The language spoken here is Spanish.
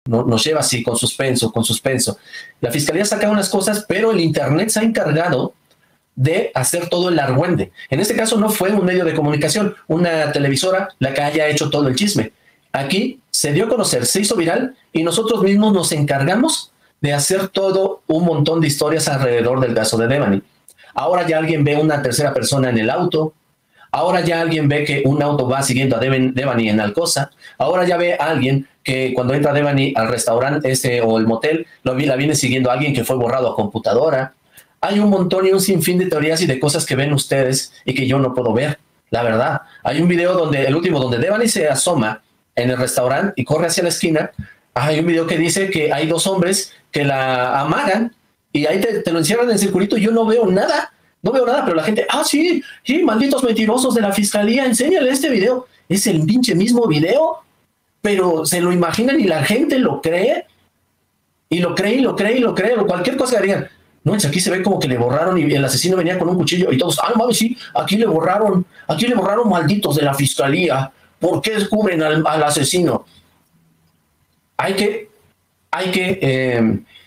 nos lleva así, con suspenso, con suspenso. La fiscalía saca unas cosas, pero el internet se ha encargado de hacer todo el argüende. En este caso no fue un medio de comunicación, una televisora la que haya hecho todo el chisme. Aquí se dio a conocer, se hizo viral y nosotros mismos nos encargamos de hacer todo un montón de historias alrededor del caso de Devani. Ahora ya alguien ve una tercera persona en el auto. Ahora ya alguien ve que un auto va siguiendo a Devani en Alcosa. Ahora ya ve a alguien que cuando entra Devani al restaurante o el motel, la viene siguiendo a alguien que fue borrado a computadora. Hay un montón y un sinfín de teorías y de cosas que ven ustedes y que yo no puedo ver, la verdad. Hay un video el último, donde Devani se asoma en el restaurante y corre hacia la esquina. Hay un video que dice que hay dos hombres que la amagan y ahí te lo encierran en circulito y yo no veo nada. No veo nada, pero la gente, sí, malditos mentirosos de la fiscalía, enséñale este video. Es el pinche mismo video, pero se lo imaginan y la gente lo cree, y lo cree, y lo cree, y lo cree, o cualquier cosa que digan. No, aquí se ve como que le borraron y el asesino venía con un cuchillo y todos, no mames, sí, aquí le borraron malditos de la fiscalía. ¿Por qué descubren al asesino? Hay que